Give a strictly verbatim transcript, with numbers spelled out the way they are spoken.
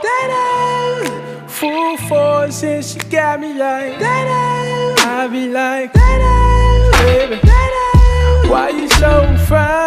Da-da. Full force and she got me like da-da. I be like da-da. Baby, da-da. Why you so fine?